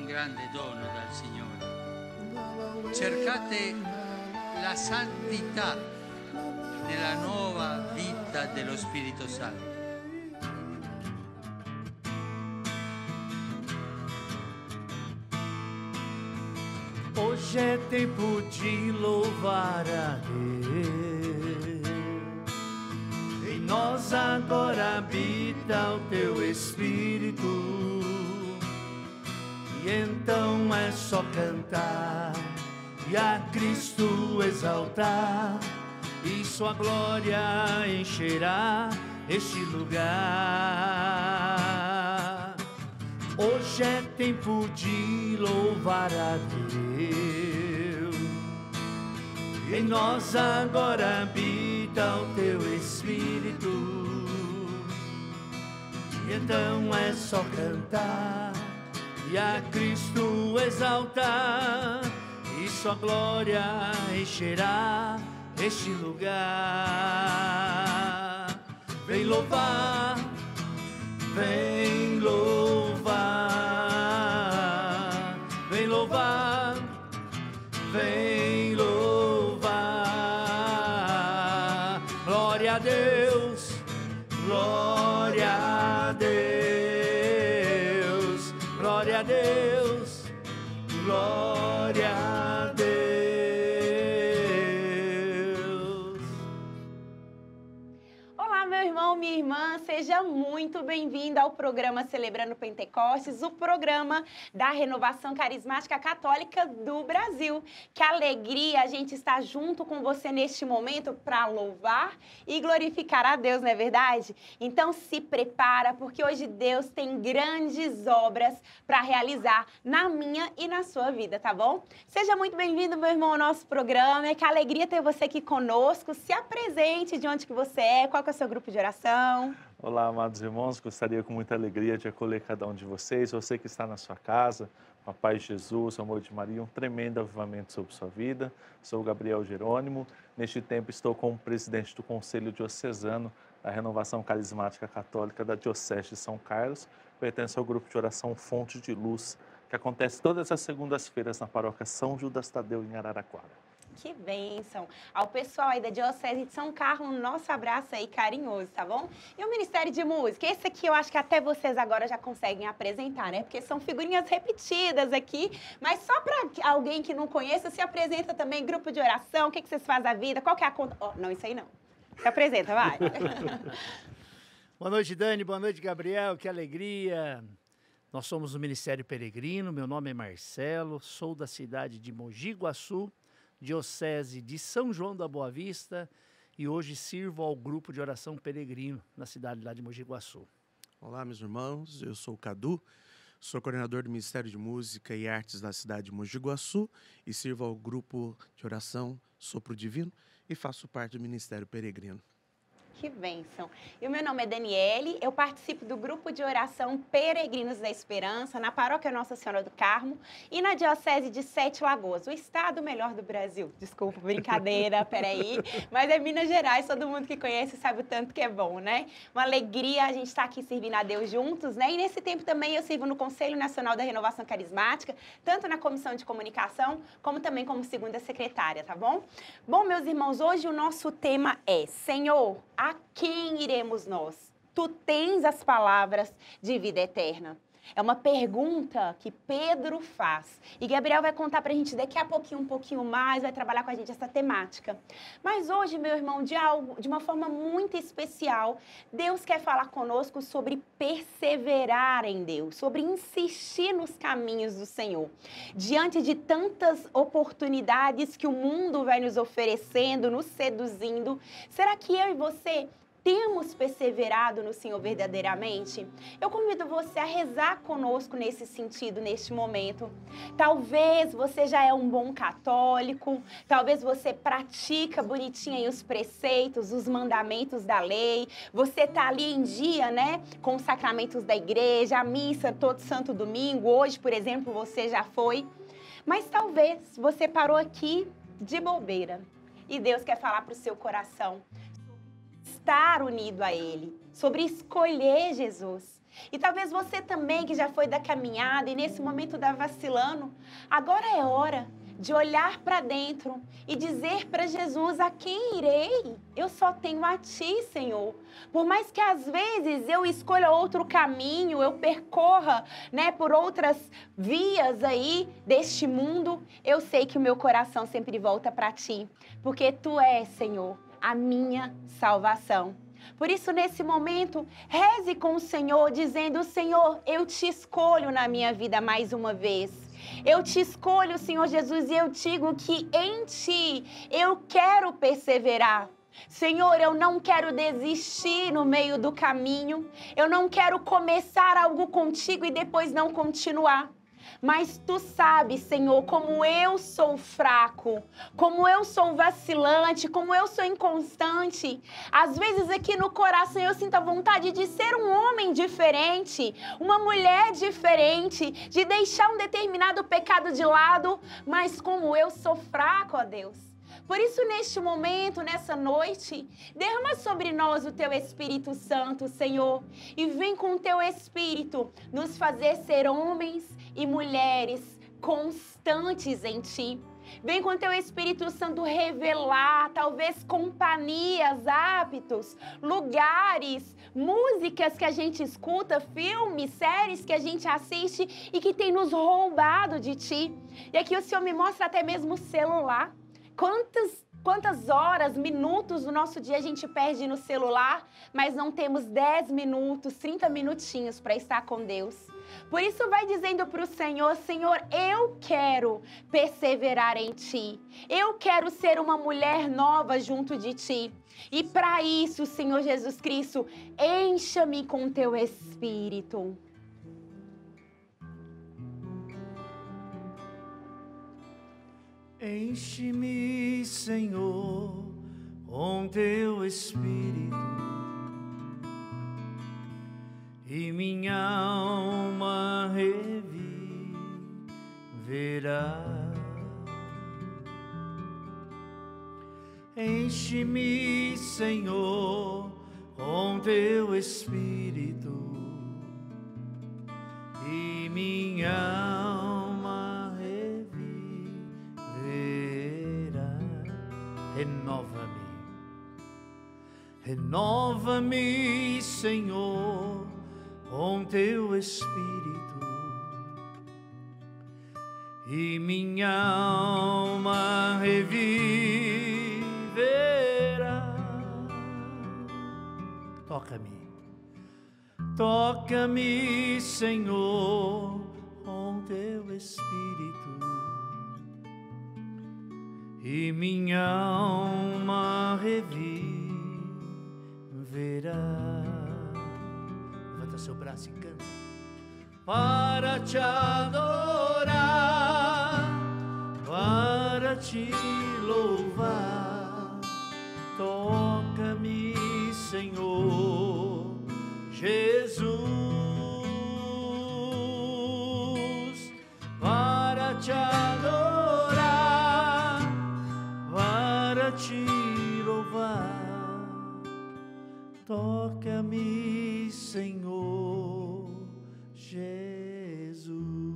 grande dono dal Signore. Cercate la santità nella nuova vita dello Spirito Santo. Hoje é tempo de louvar a Deus. Em nós agora habita o teu Espírito. E então é só cantar e a Cristo exaltar, e sua glória encherá este lugar. Hoje é tempo de louvar a Deus. Em nós agora habita o teu Espírito. E então é só cantar e a Cristo exaltar, e sua glória encherá este lugar. Vem louvar, vem louvar, vem louvar, vem louvar. Glória a Deus, glória a Deus, glória a Deus, glória a Deus. Olá, meu irmão, minha irmã, seja muito bem-vindo ao programa Celebrando Pentecostes, o programa da Renovação Carismática Católica do Brasil. Que alegria a gente estar junto com você neste momento para louvar e glorificar a Deus, não é verdade? Então se prepara, porque hoje Deus tem grandes obras para realizar na minha e na sua vida, tá bom? Seja muito bem-vindo, meu irmão, ao nosso programa. É que alegria ter você aqui conosco. Se apresente de onde que você é, qual que é o seu grupo de oração. Olá, amados irmãos, gostaria com muita alegria de acolher cada um de vocês, você que está na sua casa, com a paz de Jesus, o amor de Maria, um tremendo avivamento sobre sua vida. Sou Gabriel Jerônimo, neste tempo estou como presidente do Conselho Diocesano da Renovação Carismática Católica da Diocese de São Carlos, pertenço ao grupo de oração Fonte de Luz, que acontece todas as segundas-feiras na paróquia São Judas Tadeu, em Araraquara. Que bênção! Ao pessoal aí da Diocese de São Carlos, nosso abraço aí carinhoso, tá bom? E o Ministério de Música? Esse aqui eu acho que até vocês agora já conseguem apresentar, né? Porque são figurinhas repetidas aqui, mas só para alguém que não conheça, se apresenta também, grupo de oração, o que vocês fazem da vida, qual que é a conta... Oh, não, isso aí não. Se apresenta, vai! Boa noite, Dani, boa noite, Gabriel, que alegria! Nós somos o Ministério Peregrino, meu nome é Marcelo, sou da cidade de Mogi Guaçu, Diocese de São João da Boa Vista, e hoje sirvo ao grupo de oração Peregrino, na cidade lá de Mogi Guaçu. Olá, meus irmãos, eu sou o Cadu, sou coordenador do Ministério de Música e Artes da cidade de Mogi Guaçu e sirvo ao grupo de oração Sopro Divino e faço parte do Ministério Peregrino. Que bênção! E o meu nome é Daniele, eu participo do grupo de oração Peregrinos da Esperança, na paróquia Nossa Senhora do Carmo e na Diocese de Sete Lagoas, o estado melhor do Brasil. Desculpa, brincadeira, peraí. Mas é Minas Gerais, todo mundo que conhece sabe o tanto que é bom, né? Uma alegria a gente estar aqui servindo a Deus juntos, né? E nesse tempo também eu sirvo no Conselho Nacional da Renovação Carismática, tanto na Comissão de Comunicação, como também como segunda secretária, tá bom? Bom, meus irmãos, hoje o nosso tema é: Senhor, a quem iremos nós? Tu tens as palavras de vida eterna. É uma pergunta que Pedro faz. E Gabriel vai contar pra gente daqui a pouquinho, um pouquinho mais, vai trabalhar com a gente essa temática. Mas hoje, meu irmão, de uma forma muito especial, Deus quer falar conosco sobre perseverar em Deus, sobre insistir nos caminhos do Senhor. Diante de tantas oportunidades que o mundo vai nos oferecendo, nos seduzindo, será que eu e você temos perseverado no Senhor verdadeiramente? Eu convido você a rezar conosco nesse sentido, neste momento. Talvez você já é um bom católico, talvez você pratica bonitinho aí os preceitos, os mandamentos da lei, você está ali em dia, né, com os sacramentos da igreja, a missa todo santo domingo, hoje, por exemplo, você já foi. Mas talvez você parou aqui de bobeira e Deus quer falar para o seu coração estar unido a Ele, sobre escolher Jesus. E talvez você também, que já foi da caminhada e nesse momento está vacilando, agora é hora de olhar para dentro e dizer para Jesus: a quem irei? Eu só tenho a Ti, Senhor. Por mais que às vezes eu escolha outro caminho, eu percorra, né, por outras vias aí deste mundo, eu sei que o meu coração sempre volta para Ti, porque Tu és, Senhor, a minha salvação. Por isso, nesse momento, reze com o Senhor, dizendo: Senhor, eu te escolho na minha vida mais uma vez. Eu te escolho, Senhor Jesus, e eu digo que em Ti eu quero perseverar. Senhor, eu não quero desistir no meio do caminho. Eu não quero começar algo contigo e depois não continuar. Mas Tu sabes, Senhor, como eu sou fraco, como eu sou vacilante, como eu sou inconstante. Às vezes aqui no coração eu sinto a vontade de ser um homem diferente, uma mulher diferente, de deixar um determinado pecado de lado, mas como eu sou fraco, ó Deus. Por isso, neste momento, nessa noite, derrama sobre nós o Teu Espírito Santo, Senhor, e vem com o Teu Espírito nos fazer ser homens e mulheres constantes em Ti. Vem com o Teu Espírito Santo revelar, talvez, companhias, hábitos, lugares, músicas que a gente escuta, filmes, séries que a gente assiste e que tem nos roubado de Ti. E aqui o Senhor me mostra até mesmo o celular. Quantas horas, minutos do nosso dia a gente perde no celular, mas não temos 10 minutos, 30 minutinhos para estar com Deus. Por isso vai dizendo para o Senhor: Senhor, eu quero perseverar em Ti. Eu quero ser uma mulher nova junto de Ti. E para isso, Senhor Jesus Cristo, encha-me com Teu Espírito. Enche-me, Senhor, com Teu Espírito, e minha alma reviverá. Enche-me, Senhor, com Teu Espírito, e minha alma reviverá. Renova-me, renova-me, Senhor, com Teu Espírito, e minha alma reviverá. Toca-me, toca-me, Senhor, com Teu Espírito, e minha alma reviverá. Levanta seu braço e canta. Para Te adorar, para Te louvar, toca-me, Senhor Jesus, para Te adorar, para Te louvar, toca-me, Senhor Jesus.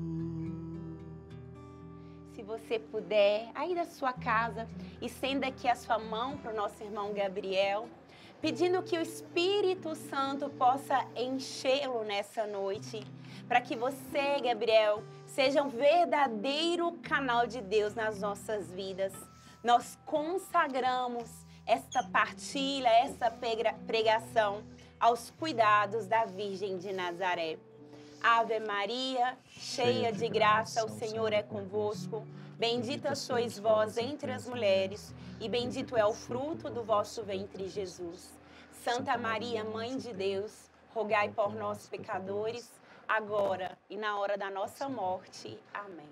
Se você puder, aí da sua casa, estenda aqui a sua mão para o nosso irmão Gabriel, pedindo que o Espírito Santo possa enchê-lo nessa noite, para que você, Gabriel, seja um verdadeiro canal de Deus nas nossas vidas. Nós consagramos esta partilha, essa pregação aos cuidados da Virgem de Nazaré. Ave Maria, cheia de graça, o Senhor é convosco. Bendita sois vós entre as mulheres, e bendito é o fruto do vosso ventre, Jesus. Santa Maria, Mãe de Deus, rogai por nós, pecadores, agora e na hora da nossa morte. Amém.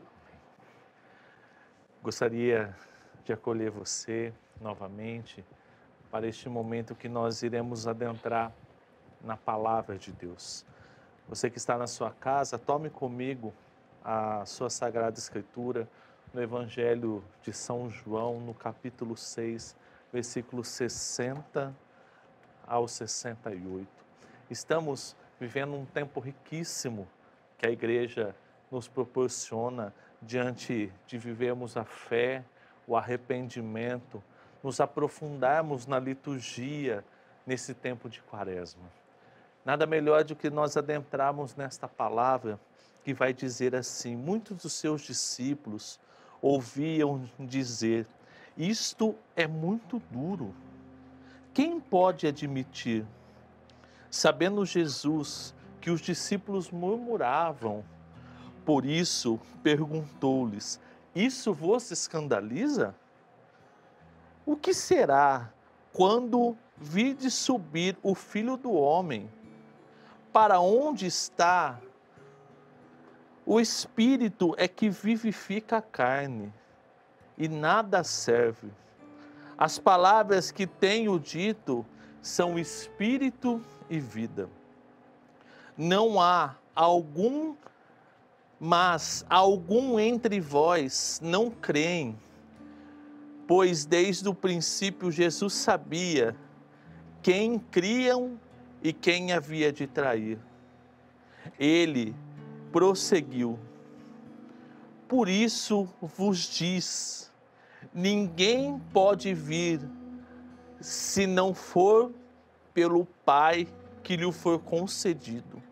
Gostaria de acolher você novamente para este momento que nós iremos adentrar na Palavra de Deus. Você que está na sua casa, tome comigo a sua Sagrada Escritura no Evangelho de São João, no capítulo 6, versículos 60 ao 68. Estamos vivendo um tempo riquíssimo que a igreja nos proporciona diante de vivermos a fé, o arrependimento, nos aprofundarmos na liturgia nesse tempo de Quaresma. Nada melhor do que nós adentrarmos nesta palavra que vai dizer assim: muitos dos seus discípulos ouviam dizer, isto é muito duro. Quem pode admitir? Sabendo Jesus que os discípulos murmuravam, por isso perguntou-lhes, isso vos escandaliza? O que será quando virdes subir o Filho do Homem? Para onde está? O Espírito é que vivifica a carne, e nada serve. As palavras que tenho dito são Espírito e vida. Não há algum, mas algum entre vós não creem, pois desde o princípio Jesus sabia quem criam e quem havia de trair. Ele prosseguiu, por isso vos diz, ninguém pode vir se não for pelo Pai que lhe for concedido.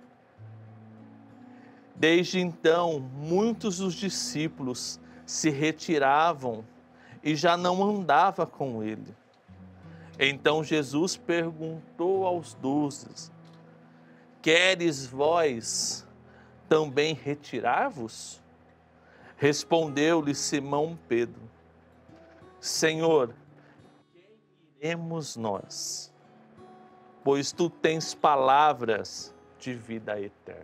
Desde então, muitos dos discípulos se retiravam e já não andava com ele. Então Jesus perguntou aos 12, queres vós também retirar-vos? Respondeu-lhe Simão Pedro, Senhor, quem iremos nós? Pois tu tens palavras de vida eterna.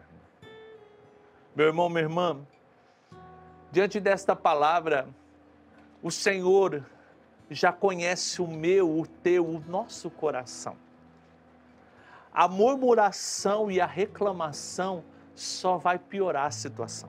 Meu irmão, minha irmã, diante desta palavra, o Senhor já conhece o meu, o teu, o nosso coração. A murmuração e a reclamação só vai piorar a situação.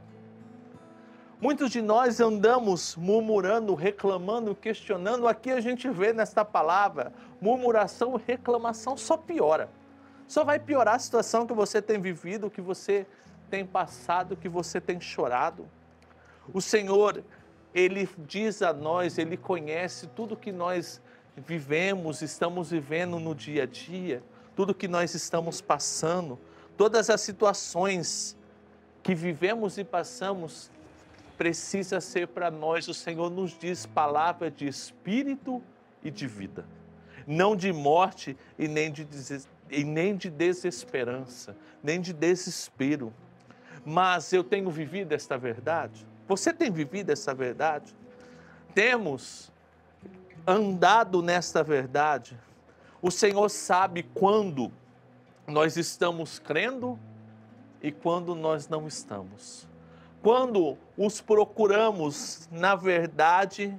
Muitos de nós andamos murmurando, reclamando, questionando. Aqui a gente vê nesta palavra, murmuração e reclamação só piora. Só vai piorar a situação que você tem vivido, que você tem passado, que você tem chorado. O Senhor, Ele diz a nós, Ele conhece tudo que nós vivemos, estamos vivendo no dia a dia, tudo que nós estamos passando, todas as situações que vivemos e passamos, precisa ser para nós, o Senhor nos diz palavra de espírito e de vida, não de morte e nem de desesperança, nem de desespero. Mas eu tenho vivido esta verdade, você tem vivido essa verdade? Temos andado nesta verdade? O Senhor sabe quando nós estamos crendo e quando nós não estamos. Quando os procuramos na verdade,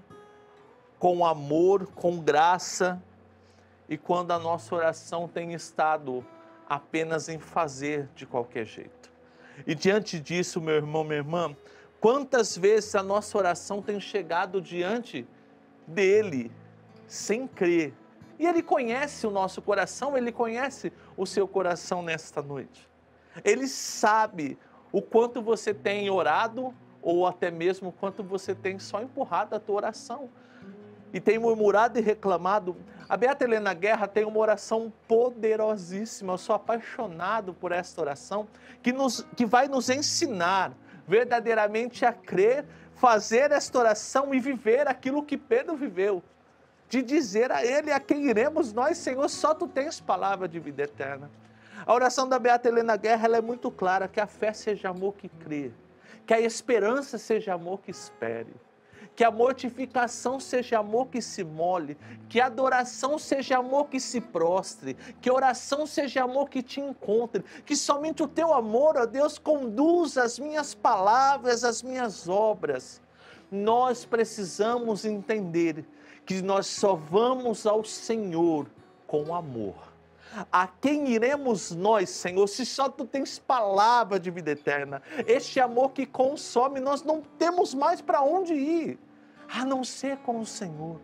com amor, com graça, e quando a nossa oração tem estado apenas em fazer de qualquer jeito. E diante disso, meu irmão, minha irmã, quantas vezes a nossa oração tem chegado diante dele sem crer? E ele conhece o nosso coração, ele conhece o seu coração nesta noite. Ele sabe o quanto você tem orado ou até mesmo o quanto você tem só empurrado a tua oração e tem murmurado e reclamado. A Beata Helena Guerra tem uma oração poderosíssima, eu sou apaixonado por esta oração, que vai nos ensinar verdadeiramente a crer, fazer esta oração e viver aquilo que Pedro viveu, de dizer a Ele, a quem iremos nós, Senhor, só Tu tens palavra de vida eterna. A oração da Beata Helena Guerra ela é muito clara, que a fé seja amor que crê, que a esperança seja amor que espere, que a mortificação seja amor que se mole, que a adoração seja amor que se prostre, que a oração seja amor que te encontre, que somente o teu amor, ó Deus, conduza as minhas palavras, as minhas obras. Nós precisamos entender que nós só vamos ao Senhor com amor. A quem iremos nós, Senhor, se só Tu tens palavra de vida eterna? Este amor que consome, nós não temos mais para onde ir, a não ser com o Senhor.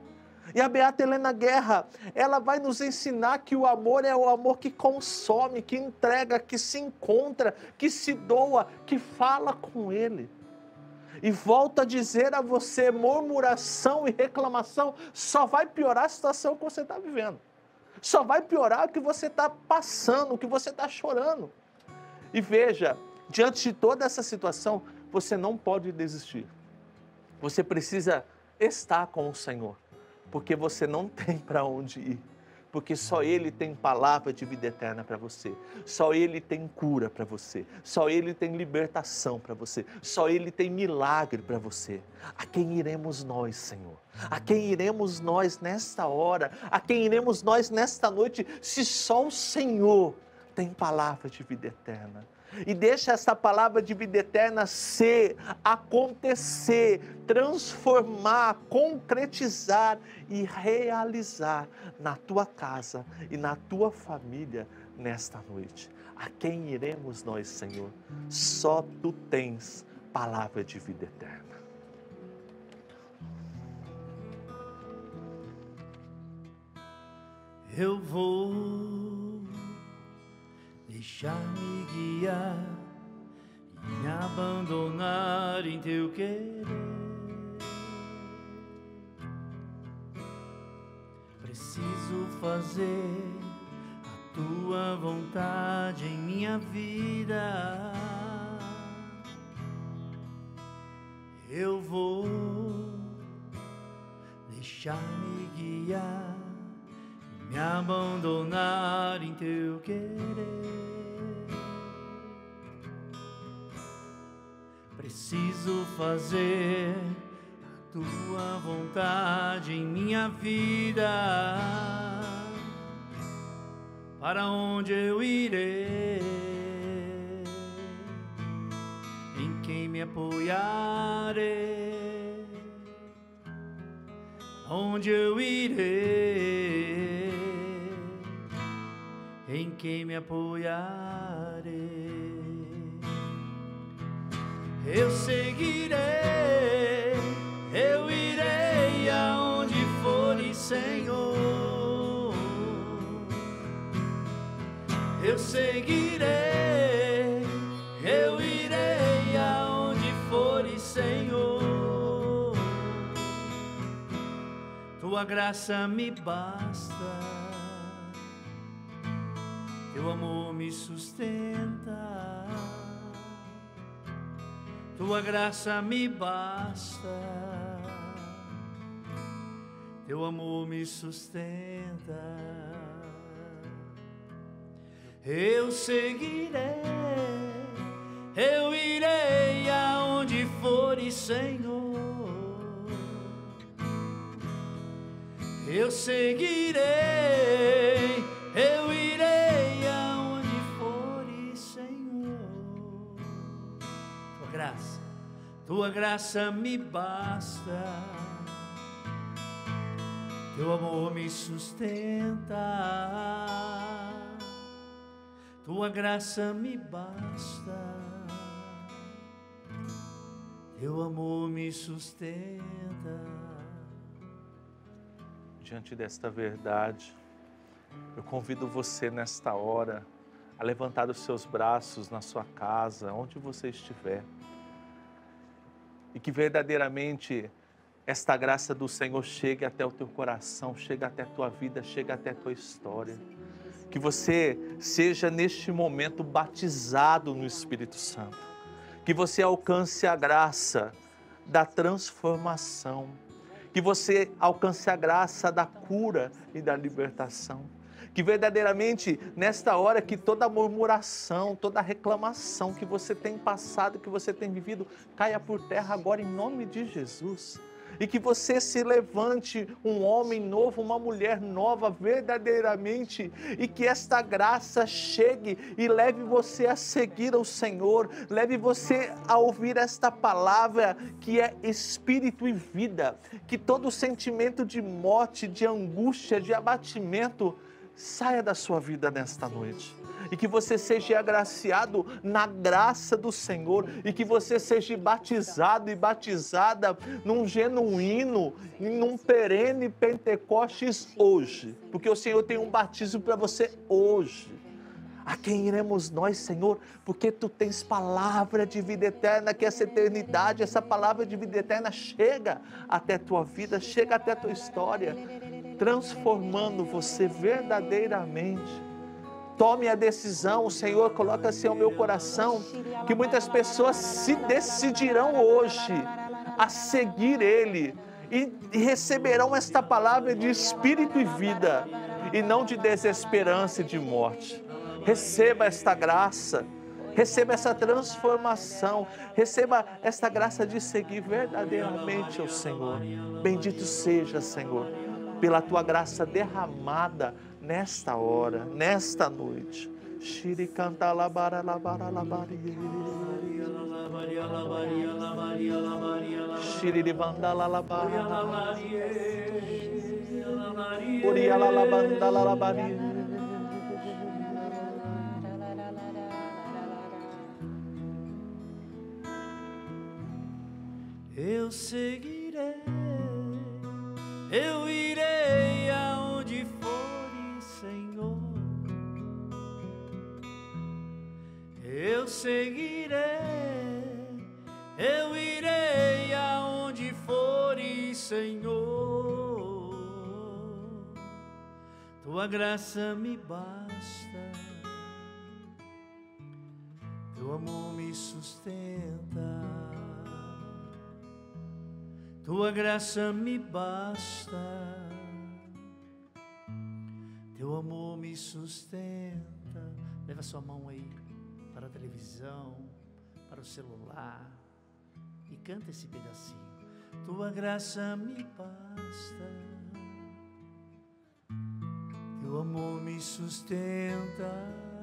E a beata Helena Guerra, ela vai nos ensinar que o amor é o amor que consome, que entrega, que se encontra, que se doa, que fala com Ele. E volto a dizer a você, murmuração e reclamação só vai piorar a situação que você está vivendo. Só vai piorar o que você está passando, o que você está chorando. E veja, diante de toda essa situação, você não pode desistir. Você precisa estar com o Senhor, porque você não tem para onde ir. Porque só Ele tem palavra de vida eterna para você. Só Ele tem cura para você. Só Ele tem libertação para você. Só Ele tem milagre para você. A quem iremos nós, Senhor? A quem iremos nós nesta hora? A quem iremos nós nesta noite? Se só o Senhor tem palavra de vida eterna. E deixa essa palavra de vida eterna ser, acontecer, transformar, concretizar e realizar na tua casa e na tua família nesta noite. A quem iremos nós, Senhor? Só Tu tens palavra de vida eterna. Eu vou deixar-me guiar e me abandonar em Teu querer. Preciso fazer a Tua vontade em minha vida. Eu vou deixar-me guiar, me abandonar em Teu querer. Preciso fazer a Tua vontade em minha vida. Para onde eu irei? Em quem me apoiarei? Onde eu irei? Em quem me apoiarei? Eu seguirei, eu irei aonde fores, Senhor. Eu seguirei, eu irei aonde fores, Senhor. Tua graça me basta, Teu amor me sustenta. Tua graça me basta, Teu amor me sustenta. Eu seguirei, eu irei aonde fores, Senhor. Eu seguirei, eu irei aonde fores, Senhor. Tua graça me basta, Teu amor me sustenta. Tua graça me basta, Teu amor me sustenta. Diante desta verdade, eu convido você nesta hora a levantar os seus braços na sua casa, onde você estiver. E que verdadeiramente esta graça do Senhor chegue até o teu coração, chegue até a tua vida, chegue até a tua história. Que você seja neste momento batizado no Espírito Santo. Que você alcance a graça da transformação. Que você alcance a graça da cura e da libertação. Que verdadeiramente, nesta hora, que toda murmuração, toda reclamação que você tem passado, que você tem vivido, caia por terra agora em nome de Jesus. E que você se levante um homem novo, uma mulher nova verdadeiramente, e que esta graça chegue e leve você a seguir o Senhor, leve você a ouvir esta palavra que é espírito e vida, que todo sentimento de morte, de angústia, de abatimento saia da sua vida nesta noite. E que você seja agraciado na graça do Senhor. E que você seja batizado e batizada num genuíno, num perene Pentecostes hoje. Porque o Senhor tem um batismo para você hoje. A quem iremos nós, Senhor? Porque Tu tens palavra de vida eterna, que essa eternidade, essa palavra de vida eterna chega até tua vida, chega até tua história, transformando você verdadeiramente. Tome a decisão, o Senhor coloca assim ao meu coração, que muitas pessoas se decidirão hoje a seguir Ele e receberão esta palavra de espírito e vida, e não de desesperança e de morte. Receba esta graça, receba essa transformação, receba esta graça de seguir verdadeiramente ao Senhor. Bendito seja, Senhor, pela Tua graça derramada nesta hora, nesta noite. Eu seguirei, eu irei aonde fores, Senhor. Eu seguirei, eu irei aonde fores, Senhor. Tua graça me basta, Teu amor me sustenta. Tua graça me basta, Teu amor me sustenta. Leva sua mão aí para a televisão, para o celular e canta esse pedacinho. Tua graça me basta, Teu amor me sustenta.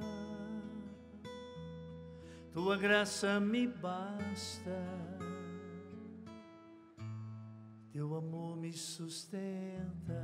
Tua graça me basta, Teu amor me sustenta.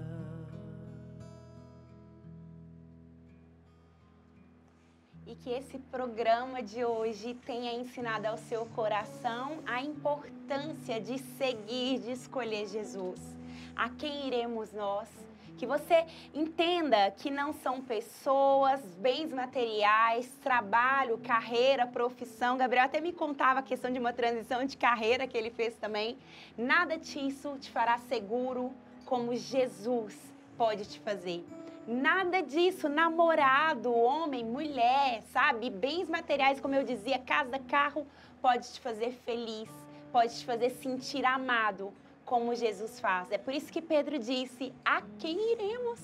E que esse programa de hoje tenha ensinado ao seu coração a importância de seguir, de escolher Jesus. A quem iremos nós? Que você entenda que não são pessoas, bens materiais, trabalho, carreira, profissão. Gabriel até me contava a questão de uma transição de carreira que ele fez também. Nada disso te fará seguro como Jesus pode te fazer. Nada disso, namorado, homem, mulher, sabe? Bens materiais, como eu dizia, casa, carro, pode te fazer feliz, pode te fazer sentir amado, como Jesus faz. É por isso que Pedro disse, a quem iremos?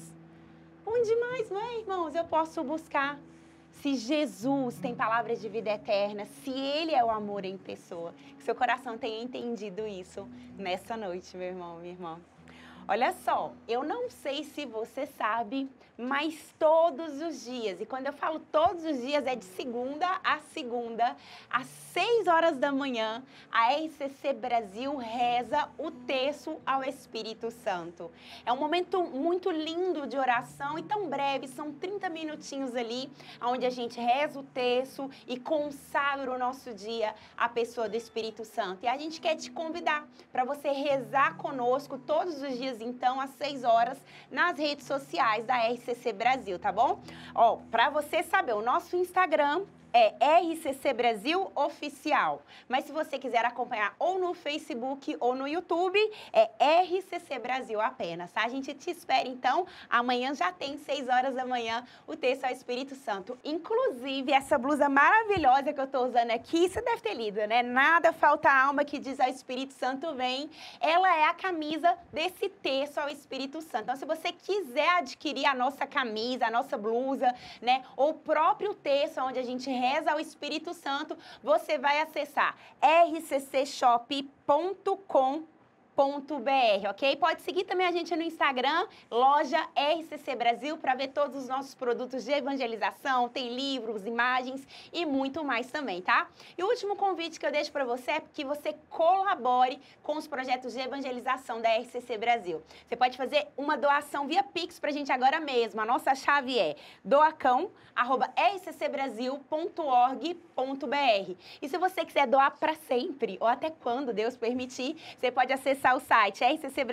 Onde mais, não é, irmãos? Eu posso buscar. Se Jesus tem palavras de vida eterna, se Ele é o amor em pessoa, que seu coração tenha entendido isso nessa noite, meu irmão, minha irmã. Olha só, eu não sei se você sabe, mas todos os dias, e quando eu falo todos os dias, é de segunda a segunda, às 6 horas da manhã, a RCC Brasil reza o terço ao Espírito Santo. É um momento muito lindo de oração e tão breve, são 30 minutinhos ali, onde a gente reza o terço e consagra o nosso dia à pessoa do Espírito Santo. E a gente quer te convidar para você rezar conosco todos os dias, então, às 6 horas, nas redes sociais da RCC Brasil, tá bom? Ó, para você saber, o nosso Instagram é RCC Brasil Oficial. Mas se você quiser acompanhar ou no Facebook ou no YouTube, é RCC Brasil apenas, tá? A gente te espera, então. Amanhã já tem 6 horas da manhã o texto ao Espírito Santo. Inclusive, essa blusa maravilhosa que eu tô usando aqui, você deve ter lido, né? Nada falta a alma que diz ao Espírito Santo vem. Ela é a camisa desse texto ao Espírito Santo. Então, se você quiser adquirir a nossa camisa, a nossa blusa, né? Ou o próprio texto onde a gente reza ao Espírito Santo, você vai acessar rccshop.com.br. ok? Pode seguir também a gente no Instagram, loja RCC Brasil, para ver todos os nossos produtos de evangelização, tem livros, imagens e muito mais também, tá? E o último convite que eu deixo para você é que você colabore com os projetos de evangelização da RCC Brasil. Você pode fazer uma doação via Pix pra gente agora mesmo. A nossa chave é doacão@rccbrasil.org.br. E se você quiser doar para sempre, ou até quando Deus permitir, você pode acessar o site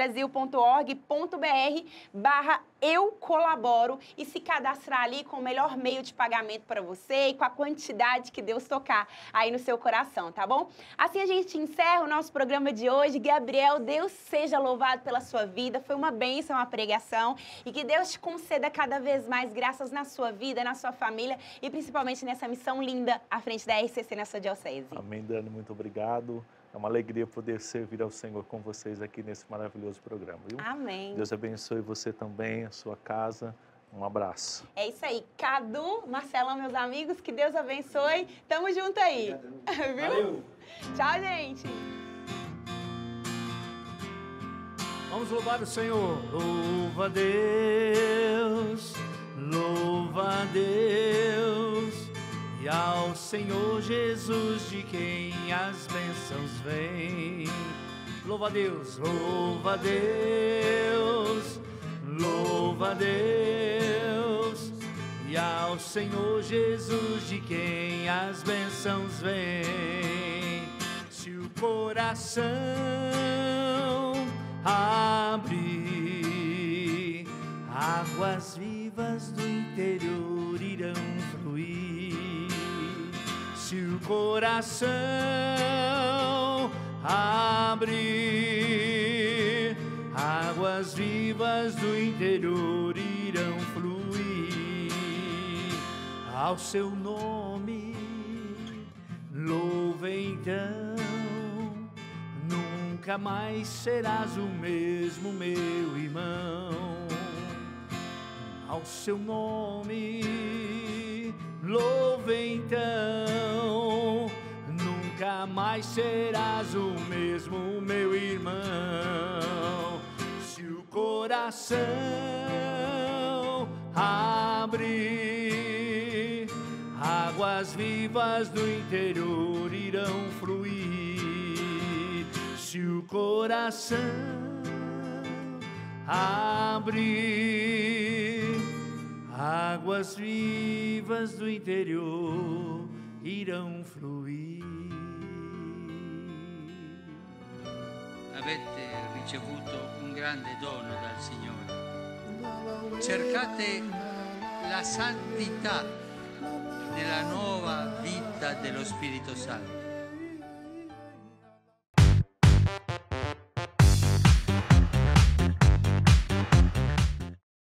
rccbrasil.org.br/eu colaboro e se cadastrar ali com o melhor meio de pagamento para você e com a quantidade que Deus tocar aí no seu coração, tá bom? Assim a gente encerra o nosso programa de hoje. Gabriel, Deus seja louvado pela sua vida. Foi uma bênção a pregação e que Deus te conceda cada vez mais graças na sua vida, na sua família e principalmente nessa missão linda à frente da RCC na sua diocese. Amém, Dani, muito obrigado. É uma alegria poder servir ao Senhor com vocês aqui nesse maravilhoso programa, viu? Amém. Deus abençoe você também, a sua casa. Um abraço. É isso aí. Cadu, Marcelão, meus amigos, que Deus abençoe. Tamo junto aí. Viu? Valeu. Tchau, gente. Vamos louvar o Senhor. Louva a Deus, louva a Deus. E ao Senhor Jesus, de quem as bênçãos vêm. Louva a Deus, louva a Deus, louva a Deus. E ao Senhor Jesus, de quem as bênçãos vêm. Se o coração abrir, águas vivas do interior irão fluir. Se o coração abrir, águas vivas do interior irão fluir. Ao seu nome, louve então, nunca mais serás o mesmo, meu irmão. Ao seu nome, louve então, nunca mais serás o mesmo, meu irmão. Se o coração abrir, águas vivas do interior irão fluir. Se o coração abrir, águas vivas do interior irão fluir. Avete ricevuto un grande dono dal Signore. Cercate la santità nella nuova vita dello Spirito Santo.